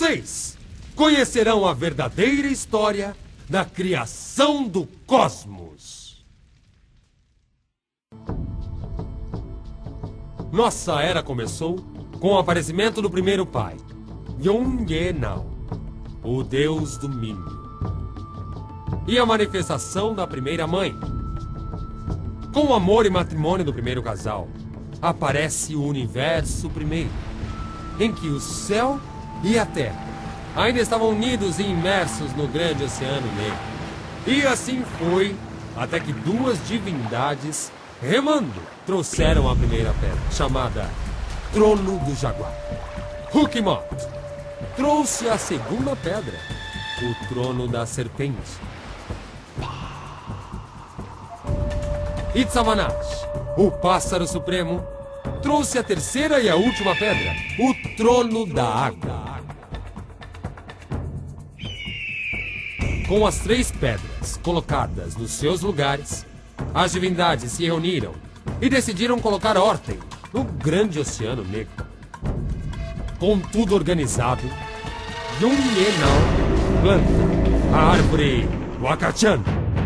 vocês conhecerão a verdadeira história da criação do cosmos. Nossa era começou com o aparecimento do primeiro pai, Yun-Ye-Nao, o deus do milho, e a manifestação da primeira mãe. Com o amor e matrimônio do primeiro casal, aparece o universo primeiro, em que o céu e a terra ainda estavam unidos e imersos no grande oceano negro. E assim foi, até que duas divindades, remando, trouxeram a primeira pedra, chamada Trono do Jaguar. Hukmot trouxe a segunda pedra, o Trono da Serpente. Itzamanash, o Pássaro Supremo, trouxe a terceira e a última pedra, o Trono da Água. Com as três pedras colocadas nos seus lugares, as divindades se reuniram e decidiram colocar ordem no grande oceano negro. Com tudo organizado, Yun-Ye-Nao planta a árvore Wakachan.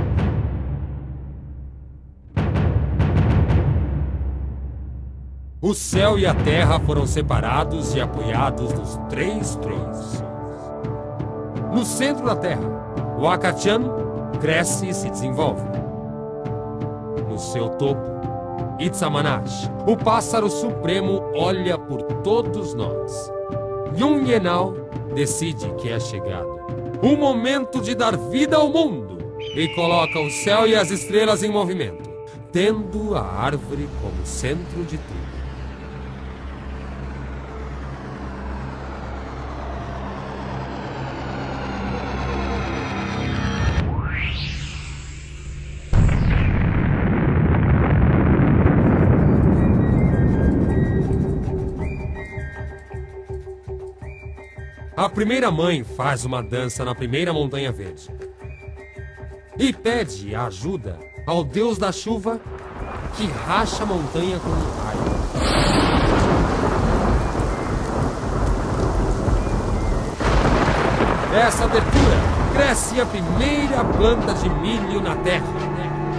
O céu e a terra foram separados e apoiados nos três tronos. No centro da terra, o Wakachan cresce e se desenvolve. No seu topo, Itzamanash, o Pássaro Supremo, olha por todos nós. Yun-Ye-Nao decide que é chegado o momento de dar vida ao mundo e coloca o céu e as estrelas em movimento, tendo a árvore como centro de tudo. A primeira mãe faz uma dança na primeira montanha verde e pede ajuda ao deus da chuva, que racha a montanha com um raio. Dessa abertura cresce a primeira planta de milho na terra.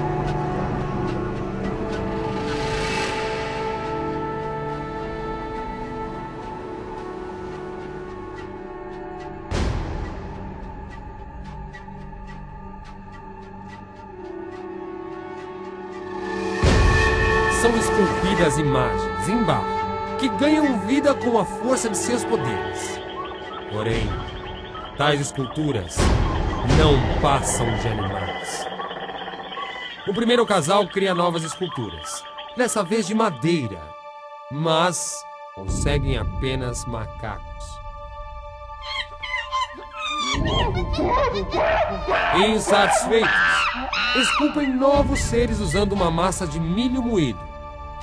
São esculpidas imagens em barro que ganham vida com a força de seus poderes. Porém, tais esculturas não passam de animais. O primeiro casal cria novas esculturas, dessa vez de madeira, mas conseguem apenas macacos. Insatisfeitos, esculpem novos seres usando uma massa de milho moído.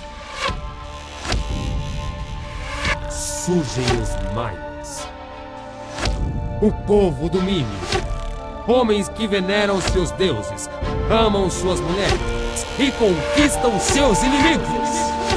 Surgem os maias, o povo do milho, homens que veneram seus deuses, amam suas mulheres e conquistam seus inimigos.